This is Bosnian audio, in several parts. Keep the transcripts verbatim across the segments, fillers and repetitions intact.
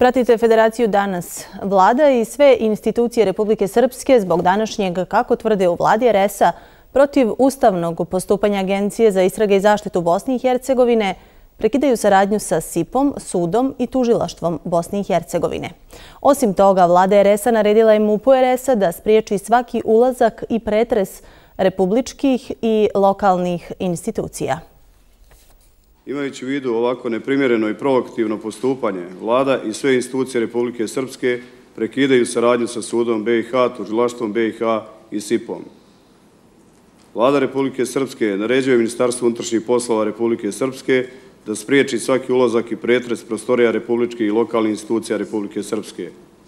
Pratite Federaciju danas. Vlada i sve institucije Republike Srpske zbog današnjeg, kako tvrde u vladi er es a, protiv ustavnog postupanja Agencije za istrage i zaštitu Bosne i Hercegovine prekidaju saradnju sa S I P-om, sudom i tužilaštvom Bosne i Hercegovine. Osim toga, vlada er es a naredila je MUP-u er es a da spriječi svaki ulazak i pretres republičkih i lokalnih institucija. Imajući u vidu ovako neprimjereno i proaktivno postupanje, vlada i sve institucije Republike Srpske prekidaju saradnju sa sudom be i ha, tužilaštvom be i ha i S I P-om. Vlada Republike Srpske naređuje Ministarstvu unutrašnjih poslova Republike Srpske da spriječi svaki ulazak i pretres prostorija republičkih i lokalnih institucija Republike Srpske.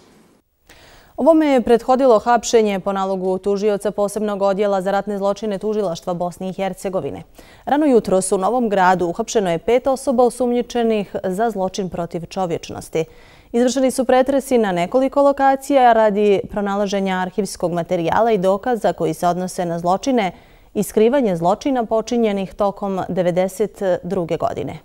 Ovome je prethodilo hapšenje po nalogu tužioca posebnog odjela za ratne zločine tužilaštva Bosne i Hercegovine. Rano jutros u Novom Gradu uhapšeno je pet osoba osumnjičenih za zločin protiv čovječnosti. Izvršeni su pretresi na nekoliko lokacija radi pronalaženja arhivskog materijala i dokaza koji se odnose na zločine i skrivanje zločina počinjenih tokom devedeset druge godine.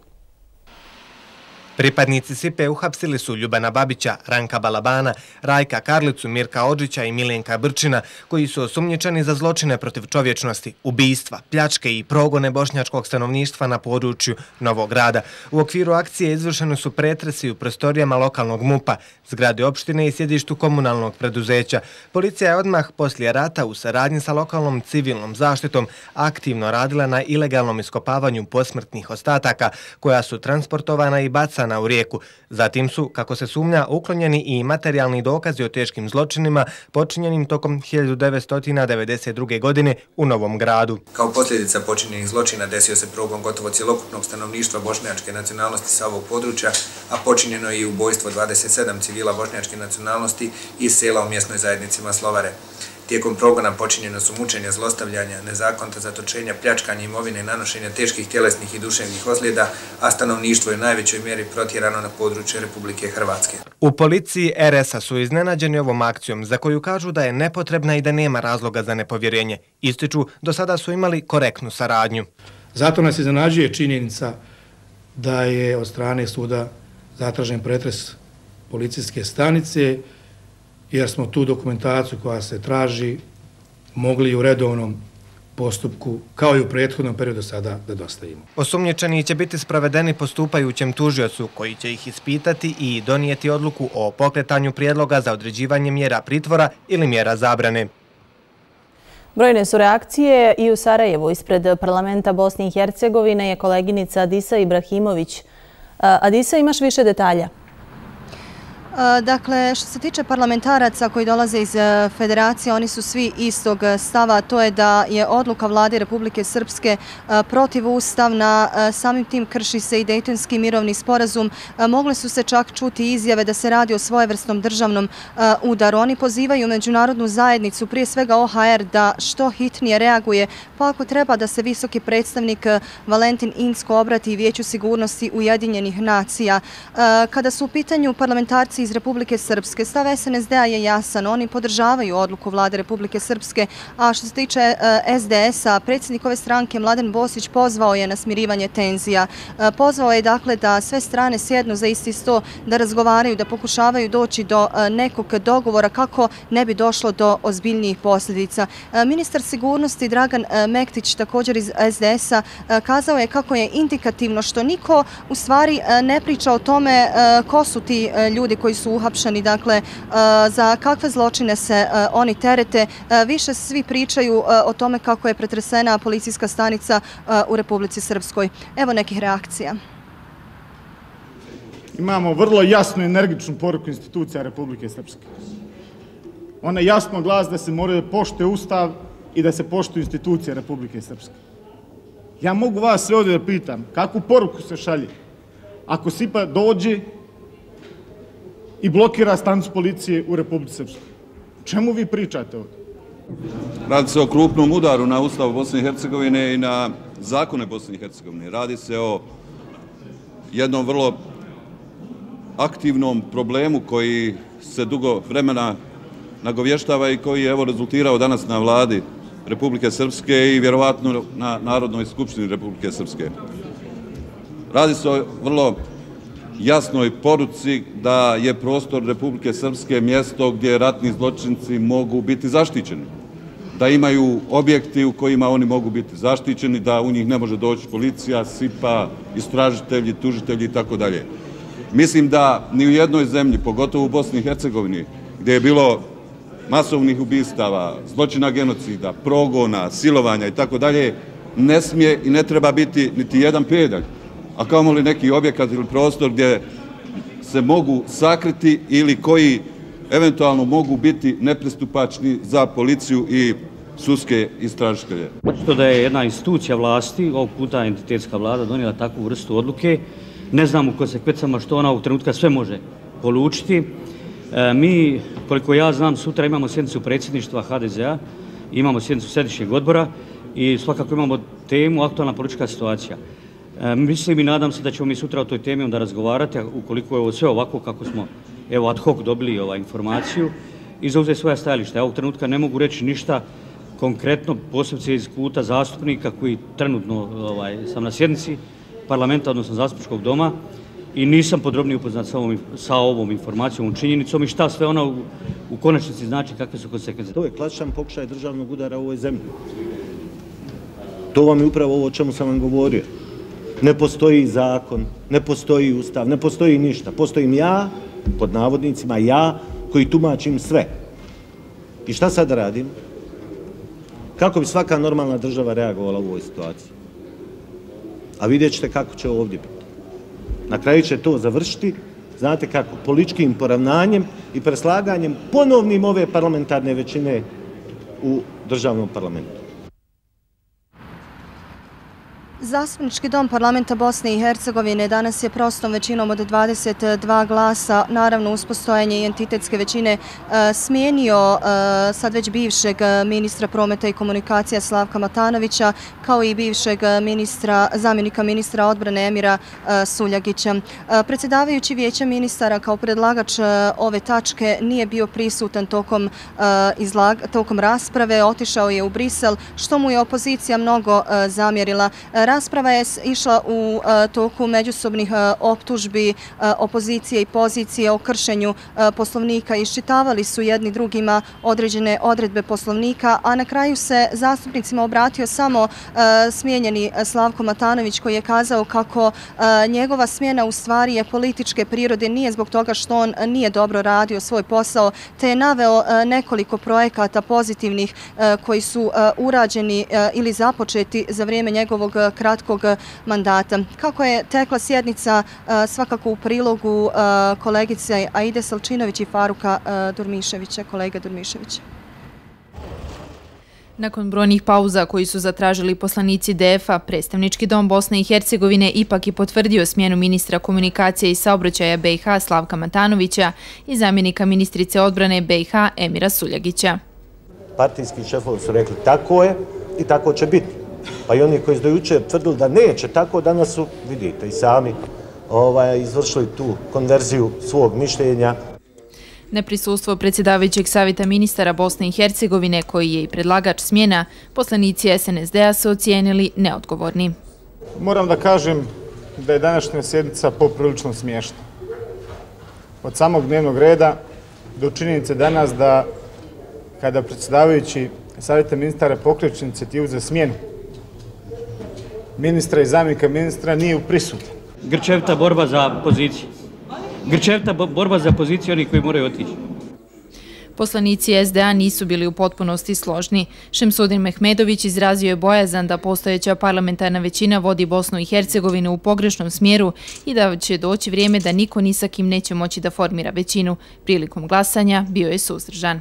Pripadnici S I P-a uhapsili su Ljubana Babića, Ranka Balabana, Rajka Karlicu, Mirka Odžića i Milenka Brčina, koji su osumnjičeni za zločine protiv čovječnosti, ubijstva, pljačke i progone bošnjačkog stanovništva na području Novog Grada. U okviru akcije izvršeni su pretresi u prostorijama lokalnog MUP-a, zgrade opštine i sjedištu komunalnog preduzeća. Policija je odmah poslije rata u saradnji sa lokalnom civilnom zaštitom aktivno radila na ilegalnom iskopavanju posmrtnih ostataka koja su transportovana i bacana u rijeku. Zatim su, kako se sumnja, uklonjeni i materijalni dokazi o teškim zločinima počinjenim tokom hiljadu devetsto devedeset druge. godine u Novom Gradu. Kao posljedica počinjenih zločina desio se progon gotovo cjelokupnog stanovništva bošnjačke nacionalnosti sa ovog područja, a počinjeno je i ubojstvo dvadeset sedam civila bošnjačke nacionalnosti iz sela u mjesnoj zajednici Maslovare. Tijekom progona počinjeno su mučenja, zlostavljanja, nezakonita zatočenja, pljačkanje imovine i nanošenja teških tjelesnih i duševnih ozljeda, a stanovništvo je u najvećoj mjeri protjerano na područje Republike Hrvatske. U policiji er es a su iznenađeni ovom akcijom, za koju kažu da je nepotrebna i da nema razloga za nepovjerenje. Ističu, do sada su imali korektnu saradnju. Zato nas iznenađuje činjenica da je od strane suda zatražen pretres policijske stanice, jer smo tu dokumentaciju koja se traži mogli u redovnom postupku, kao i u prethodnom periodu sada, da dostavimo. Osumnjičeni će biti sprovedeni postupajućem tužiocu koji će ih ispitati i donijeti odluku o pokretanju prijedloga za određivanje mjera pritvora ili mjera zabrane. Brojne su reakcije i u Sarajevu. Ispred parlamenta Bosne i Hercegovine je koleginica Adisa Ibrahimović. Adisa, imaš više detalja? Dakle, što se tiče parlamentaraca koji dolaze iz Federacije, oni su svi istog stava, to je da je odluka vlade Republike Srpske protivustavna, samim tim krši se i Dejtonski mirovni sporazum. Mogle su se čak čuti izjave da se radi o svojevrsnom državnom udaru. Oni pozivaju međunarodnu zajednicu, prije svega o ha er, da što hitnije reaguje, pa ako treba da se visoki predstavnik Valentin Inzko obrati Vijeću sigurnosti Ujedinjenih nacija. Kada su u pitanju parlamentarci iz Republike Srpske, stav es en es de a je jasan. Oni podržavaju odluku vlade Republike Srpske, a što se tiče es de es a, predsjednik ove stranke Mladen Bosić pozvao je na smirivanje tenzija. Pozvao je dakle da sve strane sjednu za isti sto, da razgovaraju, da pokušavaju doći do nekog dogovora kako ne bi došlo do ozbiljnijih posljedica. Ministar sigurnosti Dragan Mektić, također iz es de es a, kazao je kako je indikativno što niko u stvari ne priča o tome ko su ti ljudi koji su uhapšeni, dakle, za kakve zločine se oni terete. Više svi pričaju o tome kako je pretresena policijska stanica u Republici Srpskoj. Evo nekih reakcija. Imamo vrlo jasnu i energičnu poruku institucija Republike Srpske. Ona jasno glas da se mora da poštuje Ustav i da se poštuju institucije Republike Srpske. Ja mogu vas sve ovdje da pitam, kakvu poruku se šalje ako S I P a dođe i blokira stanicu policije u Republici Srpskoj? Čemu vi pričate ovdje? Radi se o krupnom udaru na Ustav Bosne i Hercegovine i na zakone Bosne i Hercegovine. Radi se o jednom vrlo aktivnom problemu koji se dugo vremena nagovještava i koji je evo rezultirao danas na vladi Republike Srpske i vjerovatno na Narodnoj skupštini Republike Srpske. Radi se o vrlo jasnoj poruci da je prostor Republike Srpske mjesto gdje ratni zločinci mogu biti zaštićeni, da imaju objekti u kojima oni mogu biti zaštićeni, da u njih ne može doći policija, SIPA, istražitelji, tužitelji i tako dalje. Mislim da ni u jednoj zemlji, pogotovo u Bosni i Hercegovini, gdje je bilo masovnih ubistava, zločina genocida, progona, silovanja i tako dalje, ne smije i ne treba biti niti jedan pedalj, a kamoli neki objekat ili prostor gdje se mogu sakriti ili koji eventualno mogu biti nepristupačni za policiju i sudske istražitelje. Očito da je jedna institucija vlasti, ovog puta entitetska vlada, donijela takvu vrstu odluke. Ne znam u konsekvencama što ona ovog trenutka sve može polučiti. E, mi, koliko ja znam, sutra imamo sjednicu predsjedništva ha de ze a, imamo sjednicu središnjeg odbora i svakako imamo temu aktualna politička situacija. E, mislim i nadam se da ćemo mi sutra o toj temi onda razgovarati, ukoliko je ovo sve ovako kako smo evo ad hoc dobili ovaj, informaciju i zauzeti svoja stajališta. Ja ovog trenutka ne mogu reći ništa konkretno, posebno iz kuta zastupnika koji trenutno ovaj, sam na sjednici parlamenta, odnosno zastupničkog doma, i nisam podrobnije upoznat sa ovom, sa ovom informacijom, činjenicom i šta sve ona u, u konačnici znači, kakve su konsekvence. To je klasičan pokušaj državnog udara u ovoj zemlji. To vam je upravo ovo o čemu sam vam govorio. Ne postoji zakon, ne postoji ustav, ne postoji ništa. Postojim ja, pod navodnicima ja, koji tumačim sve. I šta sad radim? Kako bi svaka normalna država reagovala u ovoj situaciji? A vidjet ćete kako će ovdje biti. Na kraju će to završiti, znate kako, političkim poravnanjem i preslaganjem ponovnim ove parlamentarne većine u državnom parlamentu. Zastupnički dom parlamenta Bosne i Hercegovine danas je prostom većinom od dvadeset dva glasa, naravno uz postojanje i entitetske većine, smijenio sad već bivšeg ministra prometa i komunikacija Slavka Matanovića, kao i bivšeg ministra, zamjenika ministra odbrane Emira Suljagića. Predsjedavajući vijeća ministara kao predlagač ove tačke nije bio prisutan tokom, izlag, tokom rasprave, otišao je u Brisel, što mu je opozicija mnogo zamjerila. Rasprava je išla u toku međusobnih optužbi opozicije i pozicije o kršenju poslovnika. Iščitavali su jedni drugima određene odredbe poslovnika, a na kraju se zastupnicima obratio samo smijenjeni Slavko Matanović, koji je kazao kako njegova smjena u stvari je političke prirode, nije zbog toga što on nije dobro radio svoj posao, te je naveo nekoliko projekata pozitivnih koji su urađeni ili započeti za vrijeme njegovog kratkog mandata. Kako je tekla sjednica, svakako u prilogu kolegice Aide Salčinović i Faruka Durmiševića, kolega Durmiševića. Nakon brojnih pauza koji su zatražili poslanici de ef a, predstavnički dom Bosne i Hercegovine ipak je potvrdio smjenu ministra komunikacije i saobraćaja be i ha Slavka Matanovića i zamjenika ministrice odbrane be i ha Emira Suljagića. Partijski šefovi su rekli tako je i tako će biti. Pa i oni koji su do jučer tvrdili da neće tako, danas su, vidite, i sami ovaj, izvršili tu konverziju svog mišljenja. Neprisustvo predsjedavajućeg savjeta ministara Bosne i Hercegovine, koji je i predlagač smjena, poslanici es en es de a su ocijenili neodgovorni. Moram da kažem da je današnja sjednica poprilično smiješna. Od samog dnevnog reda do činjenice danas da kada predsjedavajući savjeta ministara pokreće inicijativu za smjenu ministra i zamjenika ministra nije u prisutan. Grčevita borba za poziciju. Grčevita borba za poziciju onih koji moraju otići. Poslanici es de a nisu bili u potpunosti složni. Šemsudin Mehmedović izrazio je bojazan da postojeća parlamentarna većina vodi Bosnu i Hercegovinu u pogrešnom smjeru i da će doći vrijeme da niko ni sa kim neće moći da formira većinu. Prilikom glasanja bio je suzdržan.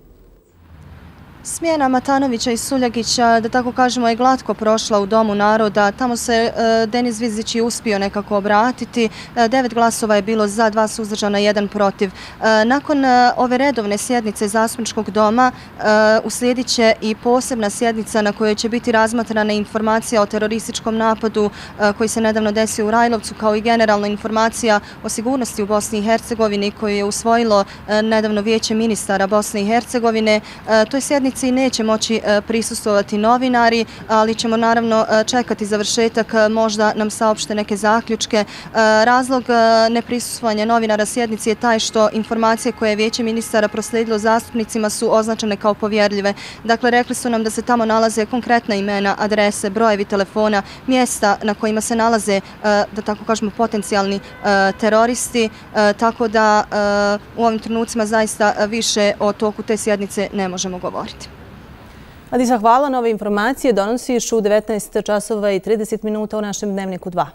Smjena Matanovića i Suljagića, da tako kažemo, je glatko prošla u Domu naroda. Tamo se Denis Vizić je uspio nekako obratiti. Devet glasova je bilo za, dva suzdržana, jedan protiv. Nakon ove redovne sjednice Zastupničkog doma uslijedit će i posebna sjednica na kojoj će biti razmatrana informacija o terorističkom napadu koji se nedavno desio u Rajlovcu, kao i generalna informacija o sigurnosti u Bosni i Hercegovini koju je usvojilo nedavno Vijeće ministara Bosne i Hercegovine. To je sjednica sjednici neće moći prisustvovati novinari, ali ćemo naravno čekati završetak, možda nam saopšte neke zaključke. Razlog neprisustvovanja novinara sjednici je taj što informacije koje je Vijeće ministara proslijedilo zastupnicima su označene kao povjerljive. Dakle, rekli su nam da se tamo nalaze konkretna imena, adrese, brojevi telefona, mjesta na kojima se nalaze, da tako kažemo, potencijalni teroristi, tako da u ovim trenucima zaista više o toku te sjednice ne možemo govoriti. Adisa, hvala na ove informacije. Donosiš u devetnaest časova i trideset minuta u našem Dnevniku dva.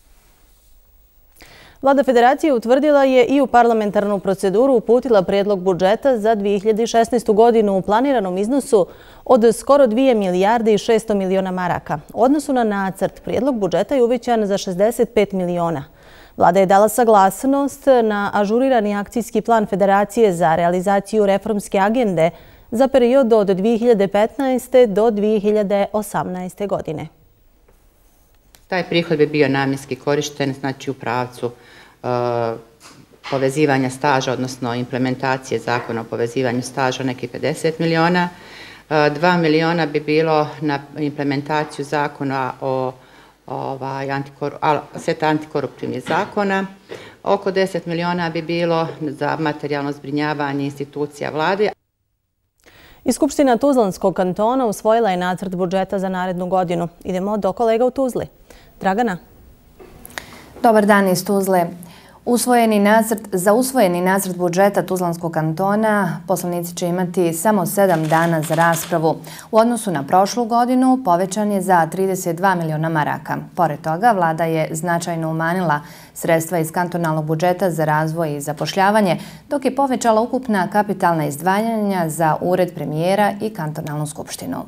Vlada Federacije utvrdila je i u parlamentarnu proceduru uputila prijedlog budžeta za dvije hiljade šesnaestu. godinu u planiranom iznosu od skoro dvije milijarde i šesto miliona maraka. U odnosu na nacrt, prijedlog budžeta je uvećan za šezdeset pet miliona. Vlada je dala saglasnost na ažurirani akcijski plan Federacije za realizaciju reformske agende za period od dvije hiljade petnaeste. do dvije hiljade osamnaeste. godine. Taj prihod bi bio namjenski korišten, znači u pravcu e, povezivanja staža, odnosno implementacije zakona o povezivanju staža, neki pedeset miliona. E, dva miliona bi bilo na implementaciju zakona o ovaj, antikor, seta antikoruptivnih zakona. Oko deset miliona bi bilo za materijalno zbrinjavanje institucija vlade. I Skupština Tuzlanskog kantona usvojila je nacrt budžeta za narednu godinu. Idemo do kolega u Tuzli. Dragana. Dobar dan iz Tuzle. Usvojeni nacrt, za usvojeni nacrt budžeta Tuzlanskog kantona poslanici će imati samo sedam dana za raspravu. U odnosu na prošlu godinu povećan je za trideset dva miliona maraka. Pored toga, vlada je značajno umanjila sredstva iz kantonalnog budžeta za razvoj i zapošljavanje, dok je povećala ukupna kapitalna izdvajanja za ured premijera i kantonalnu skupštinu.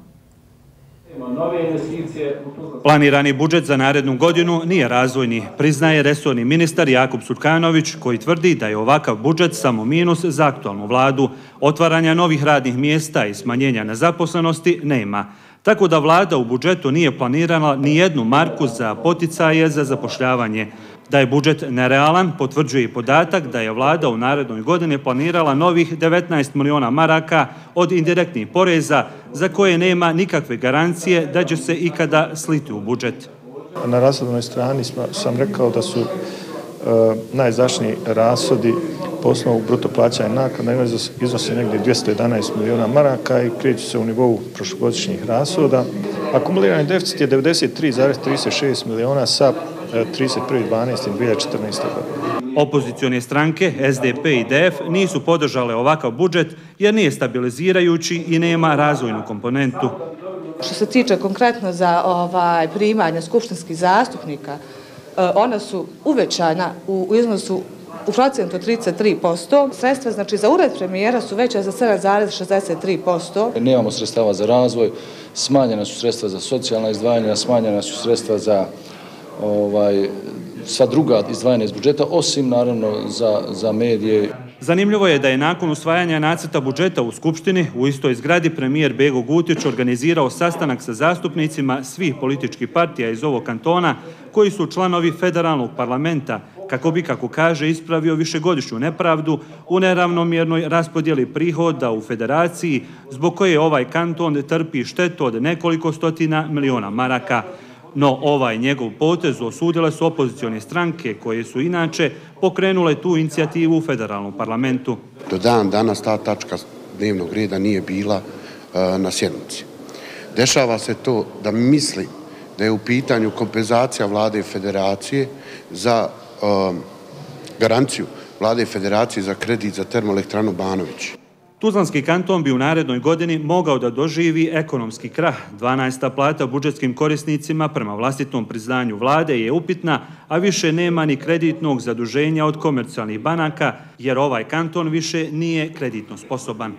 Planirani budžet za narednu godinu nije razvojni, priznaje resorni ministar Jakub Surkanović, koji tvrdi da je ovakav budžet samo minus za aktualnu vladu. Otvaranja novih radnih mjesta i smanjenja nezaposlenosti nema. Tako da vlada u budžetu nije planirala ni jednu marku za poticaje za zapošljavanje. Da je budžet nerealan potvrđuje i podatak da je vlada u narednoj godini planirala novih devetnaest miliona maraka od indirektnih poreza za koje nema nikakve garancije da će se ikada sliti u budžet. Na rashodovnoj strani sam rekao da su najizdašniji rashodi po osnovu bruto plaćanja naknada iznose negdje dvjesto jedanaest miliona maraka i kreću se u nivou prošlogodišnjih rashoda. Akumulirani deficit je devedeset tri zarez trideset šest miliona sa trideset prvi dvanaesti dvije hiljade četrnaeste. godine. Opozicione stranke S D P i D F nisu podržale ovakav budžet jer nije stabilizirajući i nema razvojnu komponentu. Što se tiče konkretno za ovaj, primanja skupštinskih zastupnika, ona su uvećana u iznosu u procentu od trideset tri posto. Sredstva znači, za ured premijera su veća za sedam zarez šezdeset tri posto. Nemamo sredstava za razvoj, smanjena su sredstva za socijalna izdvajanja, smanjena su sredstva za ovaj, sva druga izdvajanja iz budžeta, osim naravno za, za medije. Zanimljivo je da je nakon usvajanja nacrta budžeta u Skupštini u istoj zgradi premijer Bego Gutić organizirao sastanak sa zastupnicima svih političkih partija iz ovog kantona koji su članovi federalnog parlamenta kako bi, kako kaže, ispravio višegodišnju nepravdu u neravnomjernoj raspodjeli prihoda u federaciji zbog koje ovaj kanton trpi štetu od nekoliko stotina miliona maraka. No ovaj njegov potez osudile su opozicione stranke koje su inače pokrenule tu inicijativu u federalnom parlamentu. Do dan danas ta tačka dnevnog reda nije bila uh, na sjednici. Dešava se to da misli da je u pitanju kompenzacija vlade federacije za uh, garanciju vlade federacije za kredit za termoelektranu Banović. Tuzlanski kanton bi u narednoj godini mogao da doživi ekonomski krah. dvanaesta plata budžetskim korisnicima prema vlastitom priznanju vlade je upitna, a više nema ni kreditnog zaduženja od komercijalnih banaka, jer ovaj kanton više nije kreditno sposoban.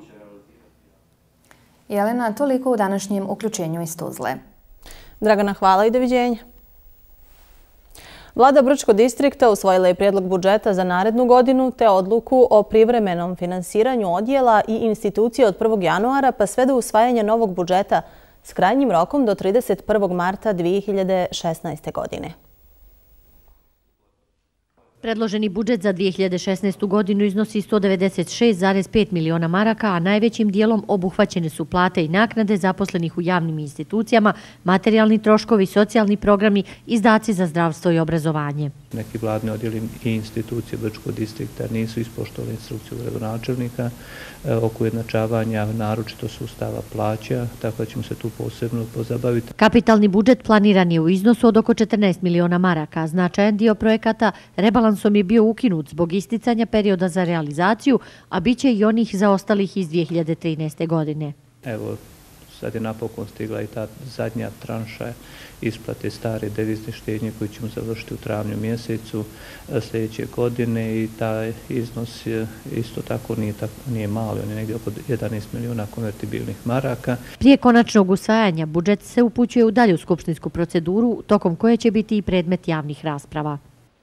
Jelena, toliko u današnjem uključenju iz Tuzle. Dragana, hvala i doviđenja. Vlada Brčkog distrikta usvojila je prijedlog budžeta za narednu godinu te odluku o privremenom finansiranju odjela i institucije od prvog januara pa sve do usvajanja novog budžeta s krajnjim rokom do trideset prvog marta dvije hiljade šesnaeste. godine. Predloženi budžet za dvije hiljade šesnaestu. godinu iznosi sto devedeset šest zarez pet miliona maraka, a najvećim dijelom obuhvaćene su plate i naknade zaposlenih u javnim institucijama, materijalni troškovi, socijalni programi, izdaci za zdravstvo i obrazovanje. Neki vladni odjeli i institucije Brčkog distrikta nisu ispoštovali instrukciju gradonačelnika oko ujednačavanja naročito sustava plaća, tako da ćemo se tu posebno pozabaviti. Kapitalni budžet planiran je u iznosu od oko četrnaest miliona maraka. Značajan dio projekata rebalansom je bio ukinut zbog isticanja perioda za realizaciju, a bit će i onih zaostalih iz dvije hiljade trinaeste. godine. Evo, sad je napokon stigla i ta zadnja tranša isplate stare devizne štednje koju ćemo završiti u travnju mjesecu sljedeće godine i taj iznos isto tako nije, tako, nije mali, on je negdje oko jedanaest miliona konvertibilnih maraka. Prije konačnog usvajanja budžet se upućuje u dalju skupštinsku proceduru, tokom koje će biti i predmet javnih rasprava.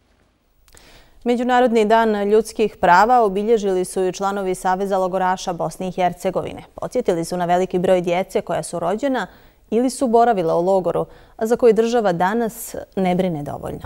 Međunarodni dan ljudskih prava obilježili su i članovi Saveza logoraša Bosne i Hercegovine. Podsjetili su na veliki broj djece koja su rođena ili su boravila u logoru, a za koju država danas ne brine dovoljno.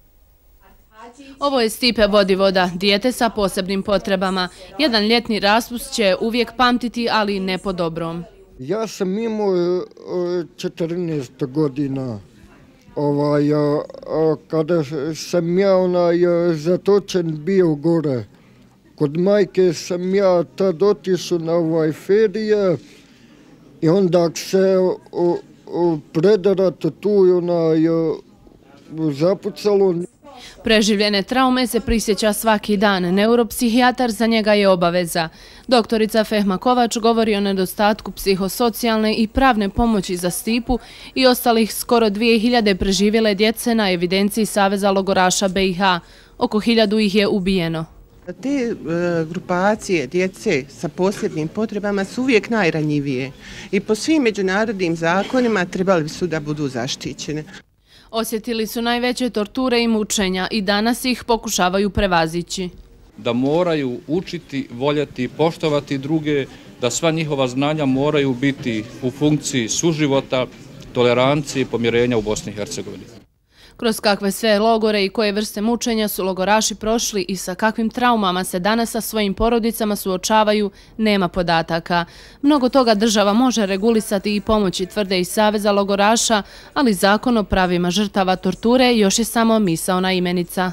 Ovo je Stipe Vodivoda, dijete sa posebnim potrebama. Jedan ljetni raspust će uvijek pamtiti, ali ne po dobrom. Ja sam imao četrnaest godina. Ovaj, a, a, kada sam ja onaj, zatočen bio gore. Kod majke sam ja tad otišao na ovaj ferije i onda se o, o, predarato tu onaj, o, zapucalo. Preživljene traume se prisjeća svaki dan. Neuropsihijatar za njega je obaveza. Doktorica Fehma Kovač govori o nedostatku psihosocijalne i pravne pomoći za Stipu i ostalih skoro dvije hiljade preživjele djece na evidenciji Saveza logoraša B i H. Oko hiljadu ih je ubijeno. Te e, grupacije djece sa posebnim potrebama su uvijek najranjivije i po svim međunarodnim zakonima trebali bi su da budu zaštićene. Osjetili su najveće torture i mučenja i danas ih pokušavaju prevazići. Da moraju učiti, voljeti, poštovati druge, da sva njihova znanja moraju biti u funkciji suživota, tolerancije i pomirenja u Bosni i Hercegovini. Kroz kakve sve logore i koje vrste mučenja su logoraši prošli i sa kakvim traumama se danas sa svojim porodicama suočavaju, nema podataka. Mnogo toga država može regulisati i pomoći, tvrde iz Saveza logoraša, ali zakon o pravima žrtava torture još je samo misaona imenica.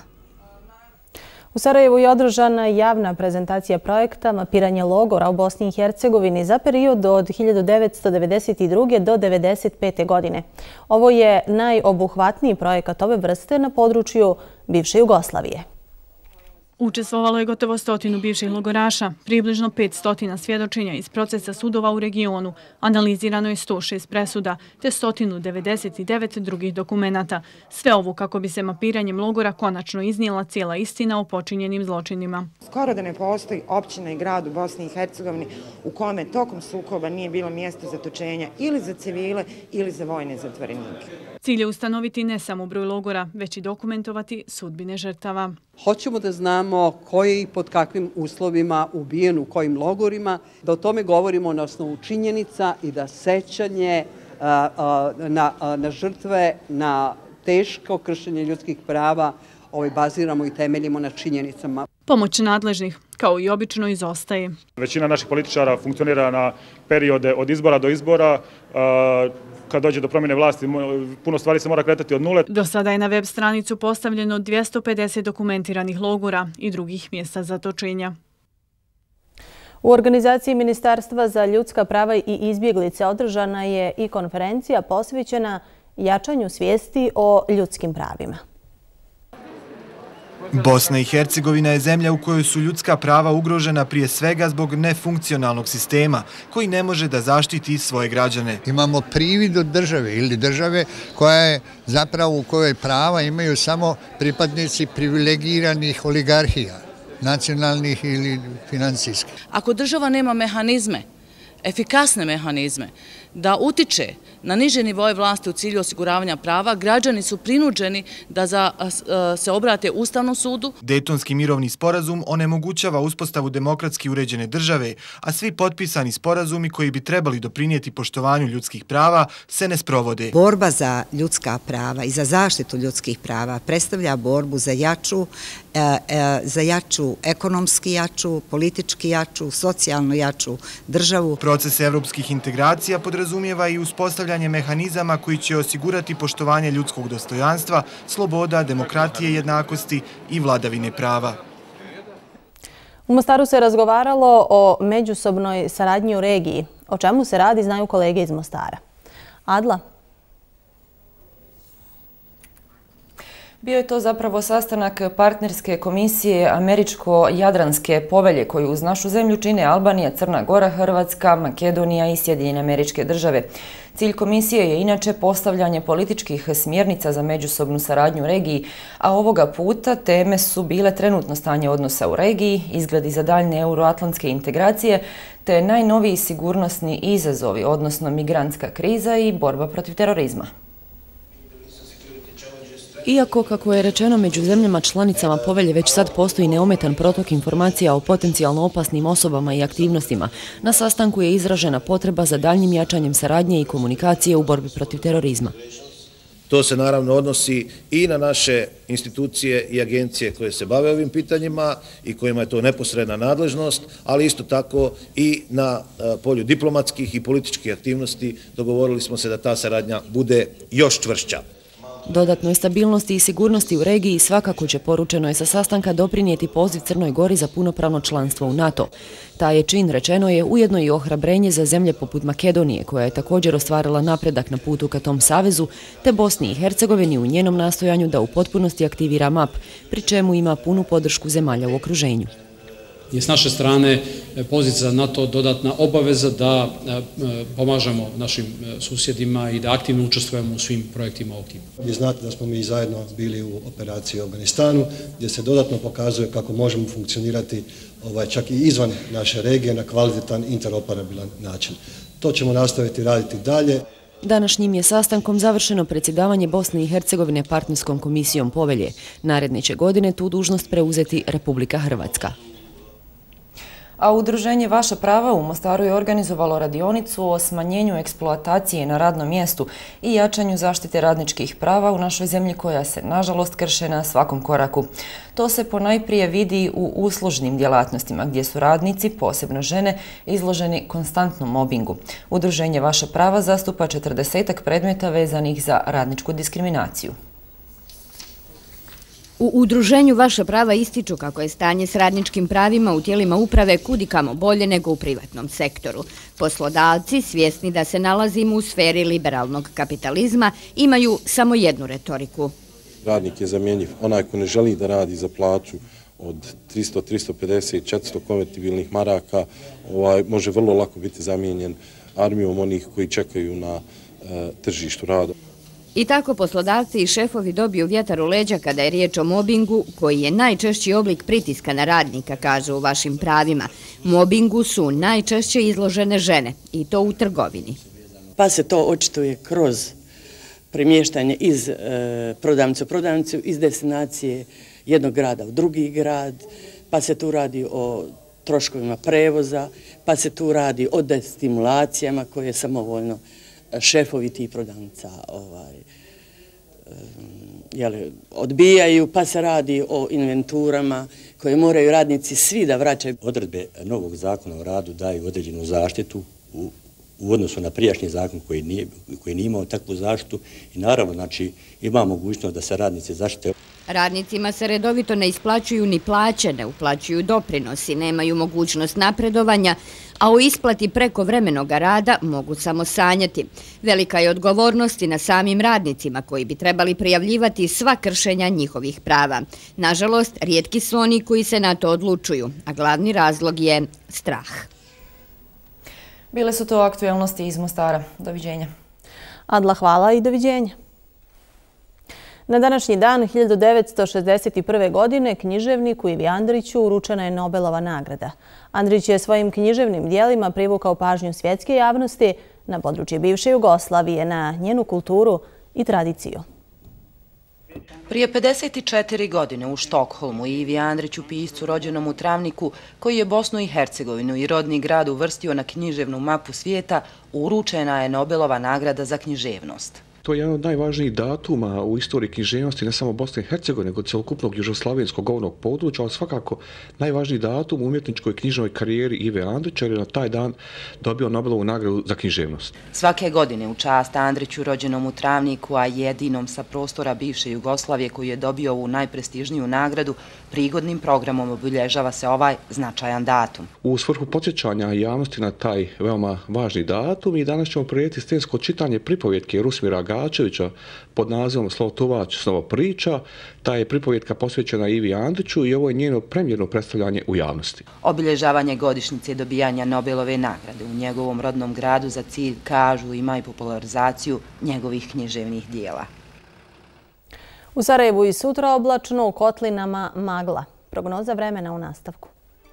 U Sarajevu je održana javna prezentacija projekta Mapiranje logora u Bosni i Hercegovini za period od hiljadu devetsto devedeset druge. do devedeset pete. godine. Ovo je najobuhvatniji projekat ove vrste na području bivše Jugoslavije. Učestvovalo je gotovo stotinu bivših logoraša, približno petsto svjedočenja iz procesa sudova u regionu, analizirano je sto šest presuda, te sto devedeset devet drugih dokumenata. Sve ovo kako bi se mapiranjem logora konačno iznijela cijela istina o počinjenim zločinima. Skoro da ne postoji općina i grad u Bosni i Hercegovini u kome tokom sukoba nije bilo mjesto zatočenja ili za civile ili za vojne zatvorenike. Cilj je ustanoviti ne samo broj logora, već i dokumentovati sudbine žrtava. Hoćemo da znamo koji i pod kakvim uslovima ubijen u kojim logorima, da o tome govorimo na osnovu činjenica i da sećanje a, a, na, a, na žrtve, na teško kršenje ljudskih prava ovaj, baziramo i temeljimo na činjenicama. Pomoć nadležnih, kao i obično, izostaje. Većina naših političara funkcionira na periode od izbora do izbora. A, kad dođe do promjene vlasti, puno stvari se mora kretati od nule. Do sada je na web stranicu postavljeno dvjesto pedeset dokumentiranih logora i drugih mjesta zatočenja. U organizaciji Ministarstva za ljudska prava i izbjeglice održana je i konferencija posvećena jačanju svijesti o ljudskim pravima. Bosna i Hercegovina je zemlja u kojoj su ljudska prava ugrožena prije svega zbog nefunkcionalnog sistema koji ne može da zaštiti svoje građane. Imamo privid od države ili države koja je zapravo u kojoj prava imaju samo pripadnici privilegiranih oligarhija, nacionalnih ili financijskih. Ako država nema mehanizme, efikasne mehanizme, da utiče na niže nivoje vlasti u cilju osiguravanja prava, građani su prinuđeni da za, se obrate Ustavnom sudu. Dejtonski mirovni sporazum onemogućava uspostavu demokratski uređene države, a svi potpisani sporazumi koji bi trebali doprinijeti poštovanju ljudskih prava se ne sprovode. Borba za ljudska prava i za zaštitu ljudskih prava predstavlja borbu za jaču, za jaču, ekonomski jaču, politički jaču, socijalno jaču državu. Proces evropskih integracija podrazumijeva i uspostavljanje mehanizama koji će osigurati poštovanje ljudskog dostojanstva, sloboda, demokratije, jednakosti i vladavine prava. U Mostaru se razgovaralo o međusobnoj saradnji u regiji. O čemu se radi, znaju kolege iz Mostara. Adla? Bio je to zapravo sastanak partnerske komisije Američko-Jadranske povelje koju uz našu zemlju čine Albanija, Crna Gora, Hrvatska, Makedonija i Sjedinjene Američke Države. Cilj komisije je inače postavljanje političkih smjernica za međusobnu saradnju u regiji, a ovoga puta teme su bile trenutno stanje odnosa u regiji, izgledi za daljne euroatlantske integracije, te najnoviji sigurnosni izazovi, odnosno migrantska kriza i borba protiv terorizma. Iako, kako je rečeno, među zemljama članicama povelje već sad postoji neometan protok informacija o potencijalno opasnim osobama i aktivnostima, na sastanku je izražena potreba za daljnjim jačanjem saradnje i komunikacije u borbi protiv terorizma. To se naravno odnosi i na naše institucije i agencije koje se bave ovim pitanjima i kojima je to neposredna nadležnost, ali isto tako i na polju diplomatskih i političkih aktivnosti. Dogovorili smo se da ta saradnja bude još čvršća. Dodatnoj stabilnosti i sigurnosti u regiji svakako će, poručeno je sa sastanka, doprinijeti poziv Crnoj Gori za punopravno članstvo u NATO. Taj je čin, rečeno je, ujedno i ohrabrenje za zemlje poput Makedonije, koja je također ostvarila napredak na putu ka tom savezu, te Bosni i Hercegovini u njenom nastojanju da u potpunosti aktivira M A P, pri čemu ima punu podršku zemalja u okruženju. Je s naše strane pozicija za NATO dodatna obaveza da pomažemo našim susjedima i da aktivno učestvujemo u svim projektima ovog tipa. Vi znate da smo mi zajedno bili u operaciji u Afganistanu, gdje se dodatno pokazuje kako možemo funkcionirati ovaj, čak i izvan naše regije na kvalitetan interoperabilan način. To ćemo nastaviti raditi dalje. Današnjim je sastankom završeno predsjedavanje Bosne i Hercegovine partnerskom komisijom povelje. Naredne će godine tu dužnost preuzeti Republika Hrvatska. A udruženje Vaša prava u Mostaru je organizovalo radionicu o smanjenju eksploatacije na radnom mjestu i jačanju zaštite radničkih prava u našoj zemlji koja se, nažalost, krše na svakom koraku. To se ponajprije vidi u uslužnim djelatnostima gdje su radnici, posebno žene, izloženi konstantnom mobingu. Udruženje Vaša prava zastupa četrdesetak predmeta vezanih za radničku diskriminaciju. U udruženju Vaša prava ističu kako je stanje s radničkim pravima u tijelima uprave kudikamo bolje nego u privatnom sektoru. Poslodavci, svjesni da se nalazimo u sferi liberalnog kapitalizma, imaju samo jednu retoriku. Radnik je zamjenjiv. Onaj ko ne želi da radi za plaću od tristo, tristo pedeset, četiristo konvertibilnih maraka, ovaj, može vrlo lako biti zamijenjen armijom onih koji čekaju na e, tržištu rada. I tako poslodavci i šefovi dobiju vjetar u leđa kada je riječ o mobingu, koji je najčešći oblik pritiska na radnika, kaže u Vašim pravima. Mobingu su najčešće izložene žene, i to u trgovini. Pa se to očituje kroz premještanje iz e, prodavnice u prodavnicu, iz destinacije jednog grada u drugi grad, pa se tu radi o troškovima prevoza, pa se tu radi o destimulacijama koje samovoljno šefovi tih prodavnica ovaj, jeli, odbijaju, pa se radi o inventurama koje moraju radnici svi da vraćaju. Odredbe novog zakona o radu daju određenu zaštitu u, u odnosu na prijašnji zakon koji nije, koji nije imao takvu zaštitu i naravno znači, ima mogućnost da se radnici zaštite. Radnicima se redovito ne isplaćuju ni plaće, ne uplaćuju doprinosi, nemaju mogućnost napredovanja, a o isplati prekovremenog rada mogu samo sanjati. Velika je odgovornost i na samim radnicima koji bi trebali prijavljivati sva kršenja njihovih prava. Nažalost, rijetki su oni koji se na to odlučuju, a glavni razlog je strah. Bile su to aktualnosti iz Mostara. Doviđenja. Adla, hvala i doviđenja. Na današnji dan hiljadu devetsto šezdeset prve. godine književniku Ivi Andriću uručena je Nobelova nagrada. Andrić je svojim književnim dijelima privukao pažnju svjetske javnosti, na područje bivše Jugoslavije, na njenu kulturu i tradiciju. Prije pedeset četiri godine u Štokholmu Ivi Andriću, piscu rođenom u Travniku, koji je Bosnu i Hercegovinu i rodni grad uvrstio na književnu mapu svijeta, uručena je Nobelova nagrada za književnost. To je jedan od najvažnijih datuma u istoriji književnosti ne samo Bosne i Hercegovine, nego celokupnog južnoslavenskog govornog područja, ali svakako najvažniji datum u umjetničkoj i knjižnoj karijeri Ive Andrića, jer je na taj dan dobio Nobelovu nagradu za književnost. Svake godine u čast Andriću, rođenom u Travniku, a jedinom sa prostora bivše Jugoslavije koji je dobio ovu najprestižniju nagradu, prigodnim programom obilježava se ovaj značajan datum. U svrhu podsjećanja javnosti na taj veoma važni datum i danas ćemo prirediti scensko čitanje pripovjetke Rusmira Gačevića pod nazivom Slovotuvač snova priča. Ta je pripovjetka posvećena Ivi Andriću i ovo je njeno premjerno predstavljanje u javnosti. Obilježavanje godišnjice dobijanja Nobelove nagrade u njegovom rodnom gradu za cilj, kažu, ima i popularizaciju njegovih književnih dijela. U Sarajevu i sutra oblačno, u kotlinama magla. Prognoza vremena u nastavku.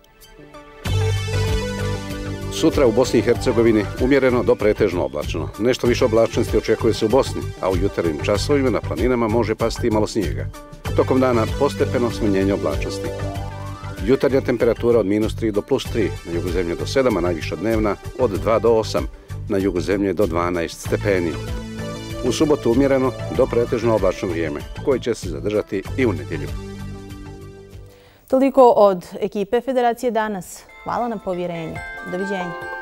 Sutra u Bosni i Hercegovini umjereno do pretežno oblačno. Nešto više oblačnosti očekuje se u Bosni, a u jutarnjim časovima na planinama može pasti i malo snijega. Tokom dana postepeno smanjenje oblačnosti. Jutarnja temperatura od minus tri do plus tri, na jugu zemlje do sedam, a najviša dnevna od dva do osam, na jugu zemlje do dvanaest stepeni. U subotu umjereno do pretežno oblačno vrijeme, koje će se zadržati i u nedjelju. Toliko od ekipe Federacije danas. Hvala na povjerenju. Doviđenja.